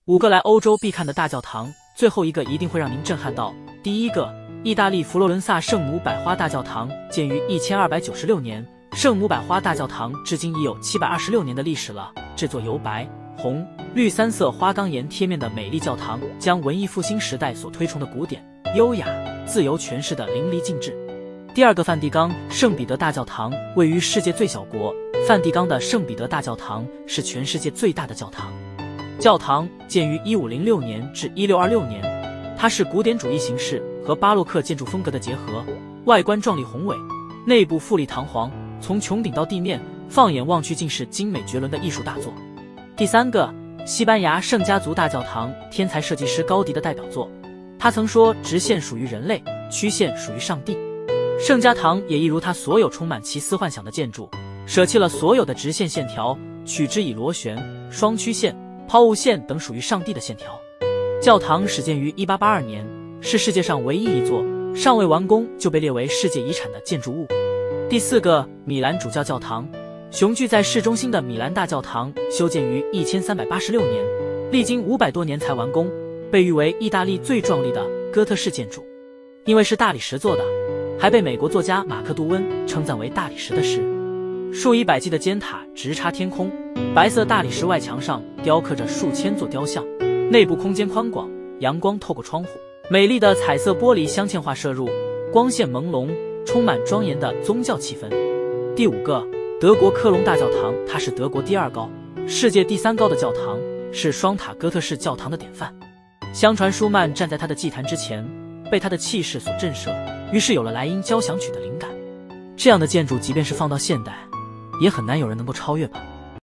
5个来欧洲必看的大教堂，最后一个一定会让您震撼到。第一个，意大利佛罗伦萨圣母百花大教堂，建于1296年。圣母百花大教堂至今已有726年的历史了。这座由白、红、绿3色花岗岩贴面的美丽教堂，将文艺复兴时代所推崇的古典、优雅、自由诠释得淋漓尽致。第二个，梵蒂冈圣彼得大教堂位于世界最小国，梵蒂冈的圣彼得大教堂是全世界最大的教堂。教堂建于1506年至1626年，它是古典主义形式和巴洛克建筑风格的结合，外观壮丽宏伟，内部富丽堂皇，从穹顶到地面，放眼望去尽是精美绝伦的艺术大作。第三个，西班牙圣家族大教堂，天才设计师高迪的代表作。他曾说，直线属于人类，曲线属于上帝。圣家堂也一如他所有充满奇思幻想的建筑，舍弃了所有的直线线条，取之以螺旋、双曲线、抛物线等属于上帝的线条。教堂始建于1882年，是世界上唯一一座尚未完工就被列为世界遗产的建筑物。第四个，米兰主教教堂，雄踞在市中心的米兰大教堂修建于1386年，历经500多年才完工，被誉为意大利最壮丽的哥特式建筑。因为是大理石做的，还被美国作家马克·杜温称赞为大理石的诗。数以百计的尖塔直插天空，白色大理石外墙上雕刻着数千座雕像，内部空间宽广，阳光透过窗户，美丽的彩色玻璃镶嵌画射入，光线朦胧，充满庄严的宗教气氛。第五个，德国科隆大教堂，它是德国第2高、世界第3高的教堂，是双塔哥特式教堂的典范。相传舒曼站在他的祭坛之前，被他的气势所震慑，于是有了莱茵交响曲的灵感。这样的建筑即便是放到现代，也很难有人能够超越吧。